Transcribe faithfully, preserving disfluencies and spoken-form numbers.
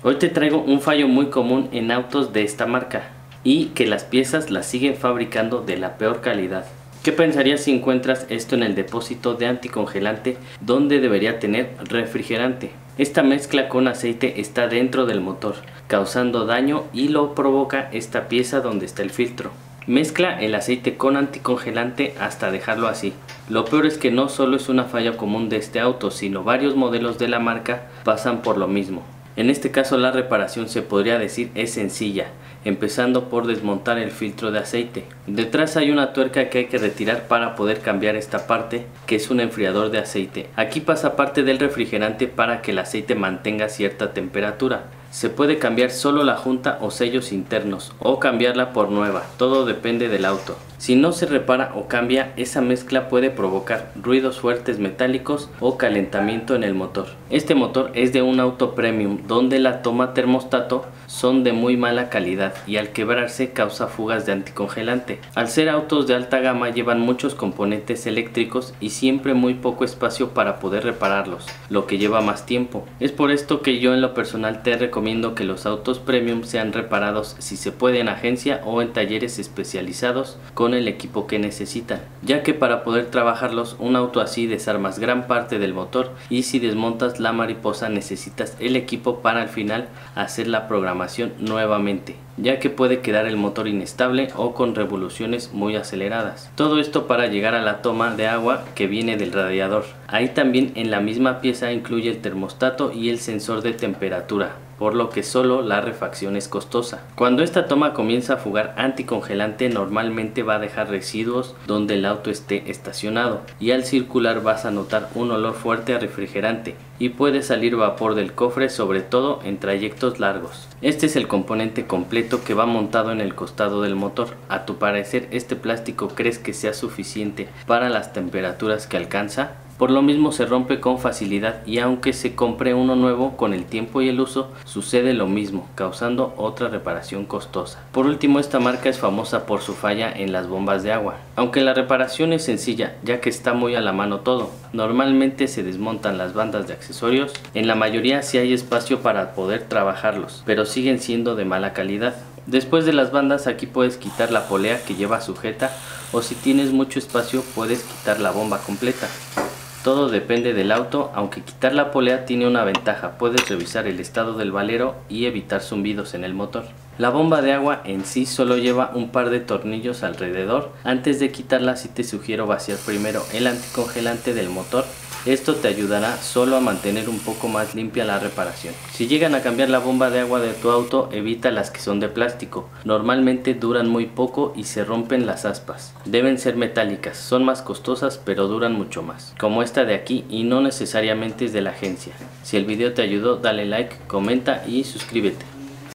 Hoy te traigo un fallo muy común en autos de esta marca y que las piezas las siguen fabricando de la peor calidad. ¿Qué pensarías si encuentras esto en el depósito de anticongelante donde debería tener refrigerante? Esta mezcla con aceite está dentro del motor, causando daño y lo provoca esta pieza donde está el filtro. Mezcla el aceite con anticongelante hasta dejarlo así. Lo peor es que no solo es una falla común de este auto, sino varios modelos de la marca pasan por lo mismo. En este caso la reparación se podría decir es sencilla, empezando por desmontar el filtro de aceite. Detrás hay una tuerca que hay que retirar para poder cambiar esta parte, que es un enfriador de aceite. Aquí pasa parte del refrigerante para que el aceite mantenga cierta temperatura. Se puede cambiar solo la junta o sellos internos o cambiarla por nueva, todo depende del auto. Si no se repara o cambia, esa mezcla puede provocar ruidos fuertes metálicos o calentamiento en el motor. Este motor es de un auto premium donde la toma termostato son de muy mala calidad y al quebrarse causa fugas de anticongelante. Al ser autos de alta gama llevan muchos componentes eléctricos y siempre muy poco espacio para poder repararlos, lo que lleva más tiempo. Es por esto que yo en lo personal te recomiendo que los autos premium sean reparados si se puede en agencia o en talleres especializados con el equipo que necesitan, ya que para poder trabajarlos un auto así desarmas gran parte del motor y si desmontas la mariposa necesitas el equipo para al final hacer la programación nuevamente, ya que puede quedar el motor inestable o con revoluciones muy aceleradas. Todo esto para llegar a la toma de agua que viene del radiador. Ahí también en la misma pieza incluye el termostato y el sensor de temperatura, por lo que solo la refacción es costosa. Cuando esta toma comienza a fugar anticongelante normalmente va a dejar residuos donde el auto esté estacionado y al circular vas a notar un olor fuerte a refrigerante y puede salir vapor del cofre, sobre todo en trayectos largos. Este es el componente completo que va montado en el costado del motor. A tu parecer, ¿este plástico crees que sea suficiente para las temperaturas que alcanza? Por lo mismo se rompe con facilidad y aunque se compre uno nuevo, con el tiempo y el uso sucede lo mismo, causando otra reparación costosa. Por último, esta marca es famosa por su falla en las bombas de agua. Aunque la reparación es sencilla, ya que está muy a la mano todo. Normalmente se desmontan las bandas de accesorios, en la mayoría sí hay espacio para poder trabajarlos, pero siguen siendo de mala calidad. Después de las bandas aquí puedes quitar la polea que lleva sujeta o si tienes mucho espacio puedes quitar la bomba completa. Todo depende del auto, aunque quitar la polea tiene una ventaja, puedes revisar el estado del valero y evitar zumbidos en el motor. La bomba de agua en sí solo lleva un par de tornillos alrededor. Antes de quitarla sí te sugiero vaciar primero el anticongelante del motor. Esto te ayudará solo a mantener un poco más limpia la reparación. Si llegan a cambiar la bomba de agua de tu auto, evita las que son de plástico. Normalmente duran muy poco y se rompen las aspas. Deben ser metálicas, son más costosas pero duran mucho más. Como esta de aquí y no necesariamente es de la agencia. Si el video te ayudó, dale like, comenta y suscríbete.